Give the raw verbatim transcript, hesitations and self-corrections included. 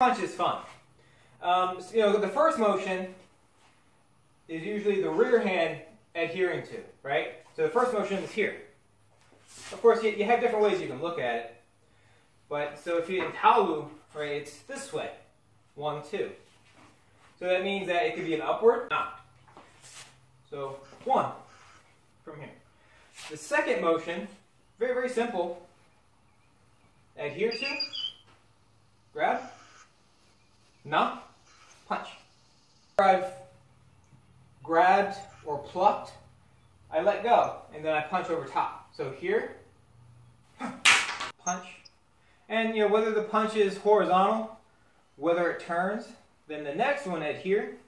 punch is fun. Um, so, you know, the first motion is usually the rear hand adhering to, right? So the first motion is here. Of course, you, you have different ways you can look at it. But so if you're in Taolu, right, it's this way. One, two. So that means that it could be an upward knock. So one from here. The second motion, very, very simple. Adhere to, grab, knock, punch. I've grabbed or plucked, I let go, and then I punch over top. So here, punch. And you know, whether the punch is horizontal, whether it turns, then the next one adhere,